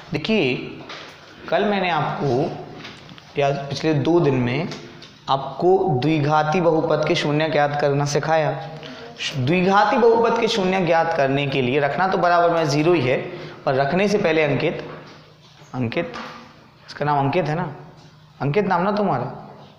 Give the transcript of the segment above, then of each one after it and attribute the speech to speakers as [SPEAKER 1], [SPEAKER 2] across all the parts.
[SPEAKER 1] देखिए कल मैंने आपको या पिछले 2 दिन में आपको द्विघाती बहुपद के शून्य ज्ञात करना सिखाया। द्विघाती बहुपद के शून्य ज्ञात करने के लिए रखना तो बराबर में 0 ही है, पर रखने से पहले अंकित इसका नाम अंकित है ना, अंकित नाम ना तुम्हारा।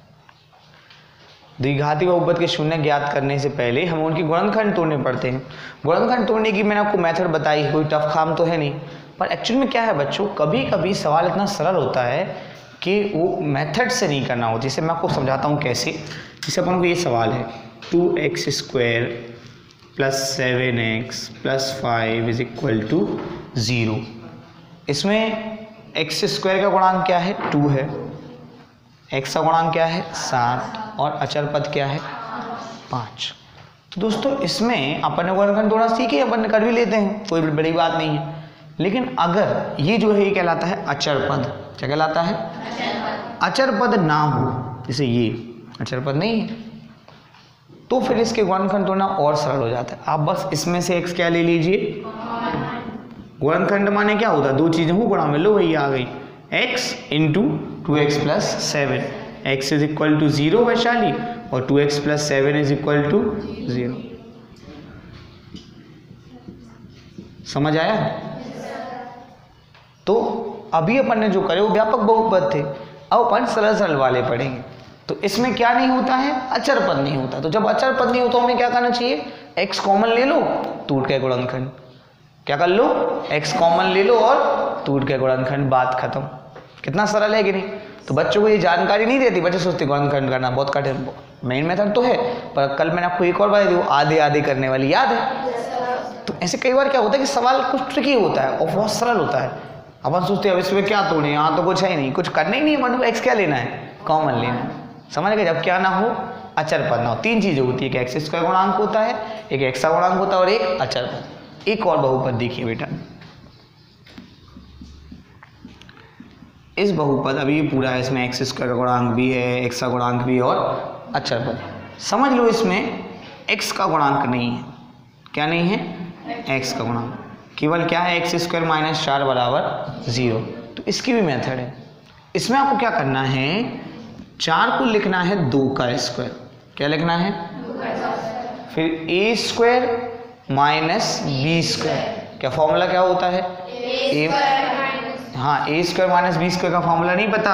[SPEAKER 1] द्विघाती बहुपद के शून्य ज्ञात करने से पहले हमें उनके गुणनखंड तोड़ने पड़ते हैं। गुणनखंड तोड़ने की मैंने आपको मेथड बताई, कोई टफ काम तो है नहीं, पर एक्चुअल में क्या है बच्चों, कभी कभी सवाल इतना सरल होता है कि वो मेथड से नहीं करना हो। जैसे मैं आपको समझाता हूँ कैसे। जैसे अपन को ये सवाल है 2x² + 7x + 5 = 0। इसमें x² का गुणांक क्या है 2 है, x का गुणांक क्या है 7 और अचर पद क्या है 5। तो दोस्तों इसमें अपन ने गुणनखंड थोड़ा सीखे, अपन कर भी लेते हैं, कोई बड़ी बात नहीं है। लेकिन अगर ये जो है ये कहलाता है अचर पद। क्या कहलाता है? अचर पद ना हो, जैसे ये अचर पद नहीं है, तो फिर इसके गुणनखंड तोड़ना और सरल हो जाता है। आप बस इसमें से x क्या ले लीजिए, गुणनखंड माने क्या होता है, 2 चीजें हो गुणा में, लो वही आ गई, x × 2x + 7, x = 0 वैशाली और 2x + 7 = 0। समझ आया? तो अभी अपन ने जो करे वो व्यापक बहुपद थे, अब अपन सरल सरल वाले पढ़ेंगे। तो इसमें क्या नहीं होता है, अचर पद नहीं होता। तो जब अचर पद नहीं होता हमें क्या करना चाहिए, x कॉमन ले लो, टूट के गुणनखंड। क्या कर लो, x कॉमन ले लो और टूट के गुणनखंड, बात खत्म। कितना सरल है कि नहीं? तो बच्चों को ये जानकारी नहीं देती, बच्चे सोचते गुणनखंड करना बहुत कठिन। मेन मेथड तो है, पर कल मैंने आपको एक और बात दी, वो आधे आधे करने वाली याद है? तो ऐसे कई बार क्या होता है कि सवाल कुछ ट्रिकी होता है और बहुत सरल होता है। अपन सोचते हैं अब इसमें क्या तोड़े, यहाँ तो कुछ है ही नहीं, कुछ करने ही नहीं है, मतलब x क्या लेना है, कॉमन लेना है। समझ गए? जब क्या ना हो, अचर पद ना हो। 3 चीजें होती है कि x² गुणांक होता है, एक x का गुणांक होता है और एक अचर पद। एक और बहुपद देखिए बेटा, इस बहुपद अभी ये पूरा है, इसमें x² का गुणांक भी है, x का गुणांक भी और अचर पद। समझ लो इसमें x का गुणांक नहीं है। क्या नहीं है? x का गुणांक केवल क्या है, x² - 4 = 0। तो इसकी भी मेथड है। इसमें आपको क्या करना है, 4 को लिखना है 2 का स्क्वायर। क्या लिखना है? फिर a² - b²। क्या फॉर्मूला क्या होता है? हाँ, a² - b² का फॉर्मूला नहीं पता?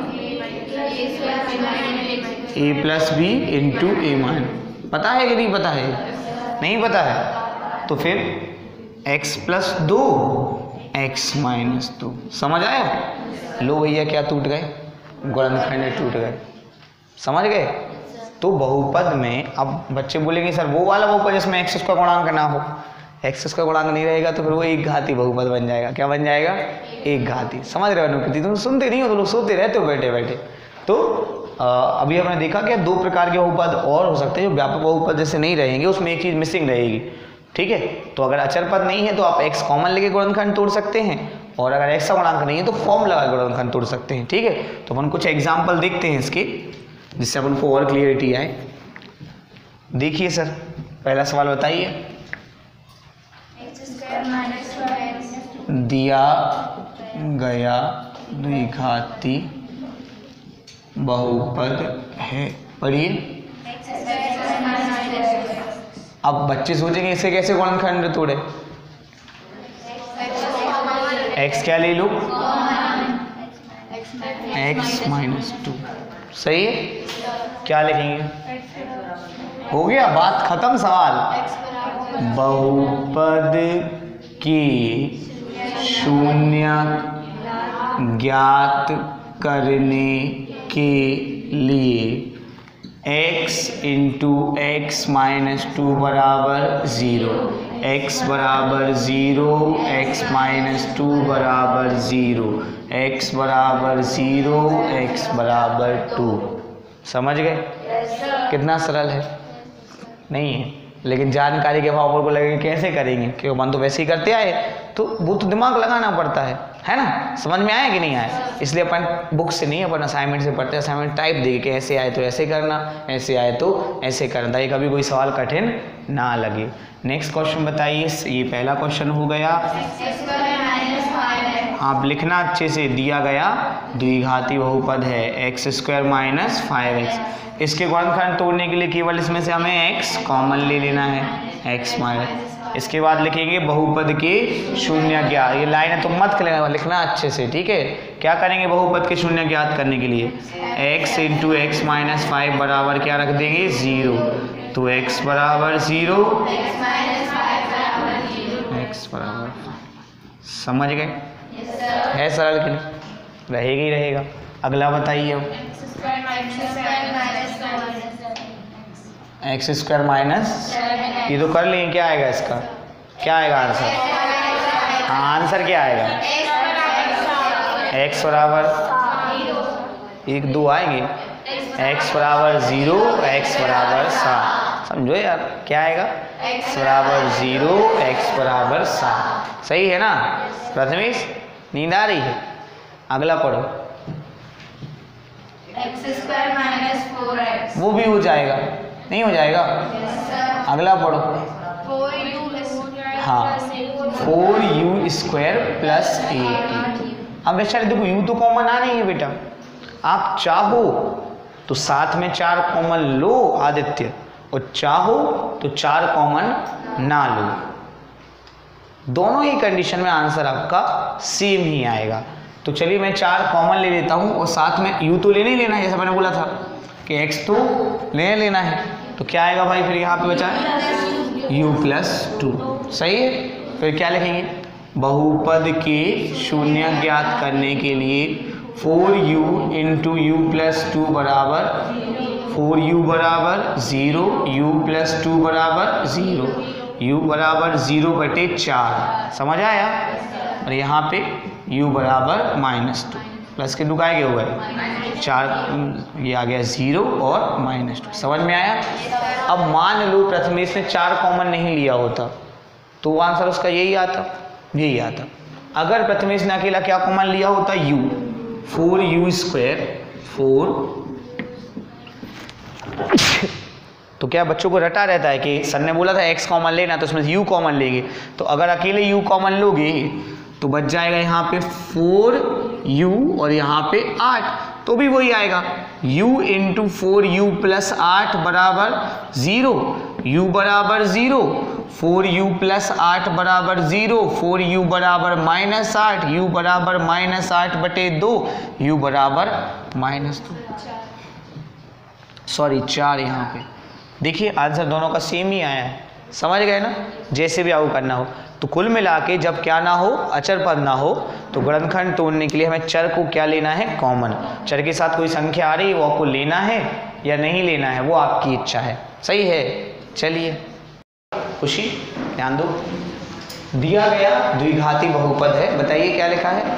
[SPEAKER 1] a + b × a-। पता है कि नहीं पता है? नहीं पता है तो फिर x + 2 x - 2। समझ आया? लो भैया क्या टूट गए, गुणनखंड टूट गए। समझ गए? तो बहुपद में अब बच्चे बोलेंगे सर वो वाला बहुपद जिसमें x का गुणांक ना हो, x का गुणांक नहीं रहेगा तो फिर वो एक घाती बहुपद बन जाएगा। क्या बन जाएगा? एक घाती। समझ रहे हो अनुकृति? तुम सुनते नहीं हो तो लोग सोते रहते हो बैठे बैठे। तो अभी हमने देखा कि 2 प्रकार के बहुपद और हो सकते हैं जो व्यापक बहुपद जैसे नहीं रहेंगे, उसमें एक चीज मिसिंग रहेगी। ठीक है? तो अगर अचर पद नहीं है तो आप x कॉमन लेके गुणनखंड तोड़ सकते हैं, और अगर x का गुणांक नहीं है तो फॉर्म लगा गुणनखंड तोड़ सकते हैं। ठीक है? तो अपन कुछ एग्जाम्पल देखते हैं इसके, जिससे अपन को और क्लियरिटी आए। देखिए सर, पहला सवाल बताइए। दिया गया द्विघाती बहुपद है, पढ़िए। अब बच्चे सोचेंगे इसे कैसे गुणनखंड तोड़े, x क्या ले लो, x - 2। सही है? क्या लिखेंगे? हो गया, बात खत्म। सवाल, बहुपद की शून्य ज्ञात करने के लिए x × x - 2 = 0, x = 0, x - 2 = 0, x = 0, x = 2। समझ गए? कितना सरल है? नहीं है, लेकिन जानकारी के अभाव को लगेगा कैसे करेंगे, क्योंकि मन तो वैसे ही करते आए, तो वो तो दिमाग लगाना पड़ता है ना? समझ में आया कि नहीं आया? इसलिए अपन बुक से नहीं, अपन असाइनमेंट से पढ़ते हैं। असाइनमेंट टाइप देके कि ऐसे आए तो ऐसे करना, ऐसे आए तो ऐसे करना, ताकि कभी कोई सवाल कठिन ना लगे। नेक्स्ट क्वेश्चन बताइए। ये पहला क्वेश्चन हो गया। आप लिखना अच्छे से, दिया गया द्विघाती बहुपद है x² माइनस 5x। इसके गुणनखंड तोड़ने के लिए केवल इसमें से हमें x कॉमन ले लेना है, x माइनस। इसके बाद लिखेंगे बहुपद के शून्य ज्ञात। ये लाइन है तो मत लिखना अच्छे से, ठीक है। क्या करेंगे बहुपद के शून्य ज्ञात करने के लिए, x इंटू एक्स माइनस 5 बराबर क्या रख देंगे 0। तो x बराबर 0, x बराबर, समझ गए? है सरल कि नहीं? रहेगा ही रहेगा। अगला बताइए अब, x² माइनस, ये तो कर लेंगे, क्या आएगा इसका, क्या आएगा आंसर? हाँ आंसर क्या आएगा, x बराबर 1 2 आएंगे, x बराबर 0, x बराबर 7। समझो यार क्या आएगा, x बराबर 0, x बराबर 7। सही है ना प्रथमेश? नींद आ रही है? अगला पढ़ो।
[SPEAKER 2] x² माइनस 4x,
[SPEAKER 1] वो भी हो जाएगा, नहीं हो जाएगा? अगला पढ़ो।
[SPEAKER 2] 4u²,
[SPEAKER 1] हाँ 4u² प्लस 8। अब बेचारे देखो u तो कॉमन आ नहीं है बेटा, आप चाहो तो साथ में 4 कॉमन लो आदित्य, और चाहो तो 4 कॉमन ना लो। दोनों ही कंडीशन में आंसर आपका सेम ही आएगा। तो चलिए मैं 4 कॉमन ले लेता हूँ, और साथ में u तो लेना ही लेना है, जैसा मैंने बोला था कि x तो लेना लेना है। तो क्या आएगा भाई फिर यहाँ पे बचा u प्लस 2। सही है। फिर क्या लिखेंगे, बहुपद के शून्य ज्ञात करने के लिए 4u इंटू यू प्लस 2 बराबर 4u बराबर 0, u प्लस 2 बराबर 0, u बराबर 0/4। समझ आया? और यहाँ पे u बराबर -2, प्लस के 2 का क्या हुआ है 4, ये आ गया 0 और -2। समझ में आया? अब मान लो प्रथमेश ने 4 कॉमन नहीं लिया होता तो आंसर उसका यही आता, यही आता। अगर प्रथमेश ने अकेला क्या कॉमन लिया होता, u, 4u², 4 तो क्या बच्चों को रटा रहता है कि सर ने बोला था x कॉमन लेना तो उसमें u कॉमन लेंगे, तो अगर अकेले u कॉमन लोगे तो बच जाएगा यहाँ पे 4u और यहाँ पे 8, तो भी वही आएगा u इंटू 4u प्लस 8 बराबर 0, u बराबर 0, 4u प्लस 8 बराबर 0, 4u बराबर -8, u बराबर -8/2, u बराबर -2, सॉरी 4। यहाँ पे देखिए आंसर दोनों का सेम ही आया है। समझ गए ना? जैसे भी आपको करना हो। तो कुल मिला के जब क्या ना हो, अचर पद ना हो, तो गुणनखंड तोड़ने के लिए हमें चर को क्या लेना है, कॉमन। चर के साथ कोई संख्या आ रही है वो आपको लेना है या नहीं लेना है, वो आपकी इच्छा है। सही है? चलिए खुशी ध्यान दो। दिया गया द्विघाती बहुपद है, बताइए क्या लिखा है,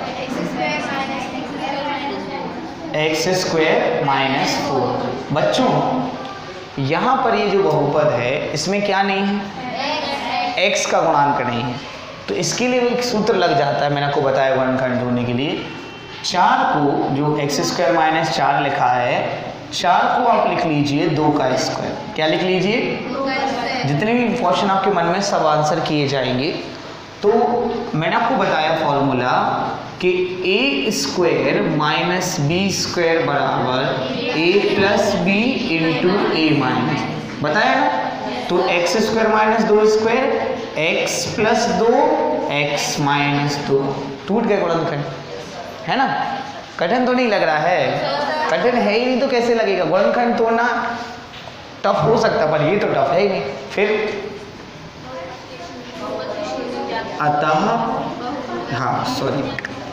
[SPEAKER 1] x² माइनस 4। बच्चों यहाँ पर ये जो बहुपद है इसमें क्या नहीं है, x का गुणांक नहीं है, तो इसके लिए एक सूत्र लग जाता है, मैंने आपको बताया गुणनखंड ढूंढने के लिए। 4 को जो x² माइनस 4 लिखा है, 4 को आप लिख लीजिए 2 का स्क्वायर। क्या लिख लीजिए? जितने भी क्वेश्चन आपके मन में सब आंसर किए जाएंगे। तो मैंने आपको बताया फॉर्मूला कि a² माइनस b² बराबर a plus b into a minus, बताया ना? तो x² minus 2² x plus 2 x minus 2, टूट गए गुणनखंड, है ना? कठिन तो नहीं लग रहा है? कठिन है ही नहीं तो कैसे लगेगा? गुणनखंड तोड़ना टफ हो सकता पर ये तो टफ है ही नहीं। फिर अतः हाँ सॉरी,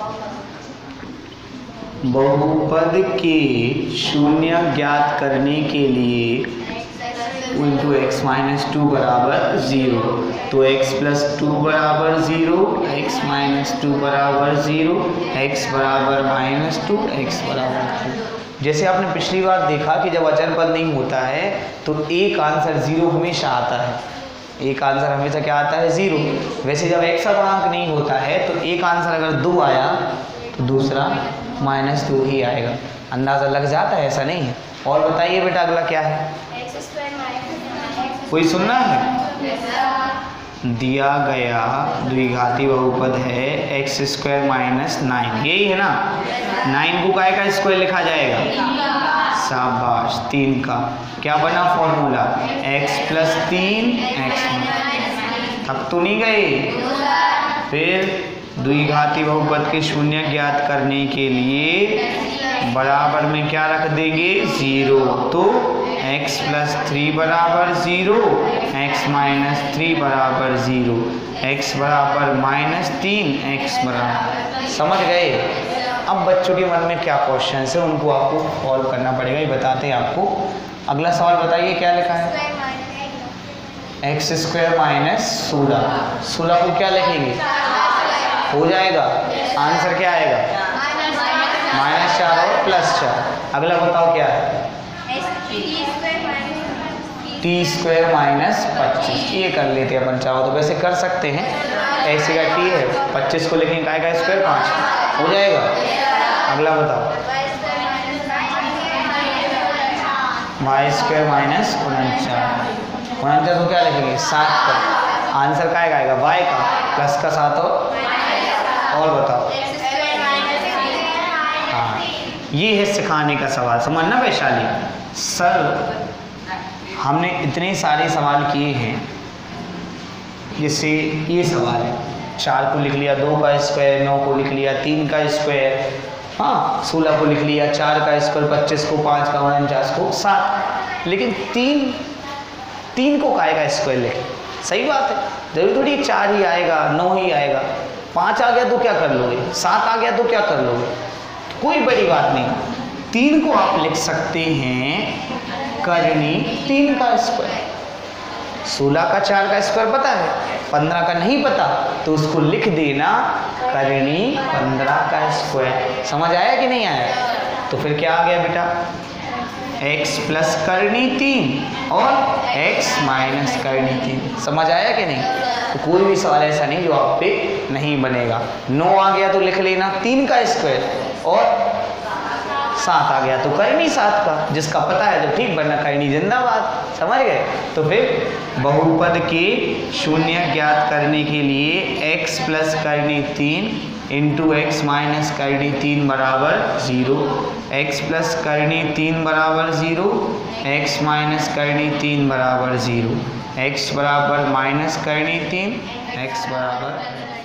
[SPEAKER 1] बहुपद के शून्य ज्ञात करने के लिए इंटू x माइनस 2 बराबर 0, तो x प्लस 2 बराबर 0, x माइनस 2 बराबर 0, x बराबर -2, x बराबर 2। जैसे आपने पिछली बार देखा कि जब अचर पद नहीं होता है तो एक आंसर 0 हमेशा आता है, एक आंसर हमेशा क्या आता है 0। वैसे जब x का गुणांक नहीं होता है तो एक आंसर अगर 2 आया तो दूसरा -2 ही आएगा। अंदाज़ा लग जाता है, ऐसा नहीं है? और बताइए बेटा अगला क्या है? कोई सुनना है? दिया गया द्विघाती बहुपद है एक्स स्क्वायर माइनस 9, यही है ना। 9 को काय का स्क्वायर लिखा जाएगा? शाबाश, 3 का। क्या बना फॉर्मूला? x plus 3 x। थक तो नहीं गए? फिर द्विघाती बहुपद के शून्य ज्ञात करने के लिए बराबर में क्या रख देंगे? 0। तो x प्लस 3 बराबर 0, x माइनस 3 बराबर 0, x बराबर माइनस 3, x बराबर। समझ गए? अब बच्चों के मन में क्या क्वेश्चन है उनको आपको सॉल्व करना पड़ेगा, ये बताते हैं आपको। अगला सवाल बताइए क्या लिखा है? एक्स स्क्वायर माइनस 16 को क्या लिखेंगे? हो जाएगा। आंसर क्या आएगा? -4 और +4। अगला बताओ क्या है? T square minus 25। ये कर लेते हैं अपन, चाहो तो वैसे कर सकते हैं। ऐसे का टी है, 25 को लिखेंगे काय का स्क्वायर 5, हो जाएगा। अगला बताओ। वाई स्क्वायर माइनस 49 को क्या लिखेंगे? 7 का। आंसर काय का आएगा? वाई का, प्लस का 7 और बताओ। हाँ, ये है सिखाने का सवाल, समझना वैशाली। सर हमने इतने सारे सवाल किए हैं, जैसे ये सवाल है, 4 को लिख लिया 2 का स्क्वायर, 9 को लिख लिया 3 का स्क्वायर, हाँ 16 को लिख लिया 4 का स्क्वायर, 25 को 5 का, 49 को 7। लेकिन 3 को काय का स्क्वायर लिखे? सही बात है, जरूरी थोड़ी 4 ही आएगा, 9 ही आएगा। 5 आ गया तो क्या कर लोगे? 7 आ गया तो क्या कर लोगे? कोई बड़ी बात नहीं। 3 को आप लिख सकते हैं करनी 3 का स्क्वायर। 16 का 4 का स्क्वायर पता है, 15 का नहीं पता, तो उसको लिख देना करनी 15 का स्क्वायर। समझ आया कि नहीं आया? तो फिर क्या आ गया बेटा? x प्लस करनी 3 और x माइनस करनी 3। समझ आया कि नहीं? तो कोई भी सवाल ऐसा नहीं जो आप पे नहीं बनेगा। 9 आ गया तो लिख लेना 3 का स्क्वायर, और 7 आ गया तो करनी 7 का। जिसका पता है तो ठीक, वरना करनी जिंदाबाद। समझ गए? तो फिर बहुपद के शून्य ज्ञात करने के लिए x प्लस करनी 3 इंटू एक्स माइनस करनी 3 बराबर 0, x प्लस करनी 3 बराबर 0, x माइनस करनी 3 बराबर 0, x बराबर माइनस करनी 3, x बराबर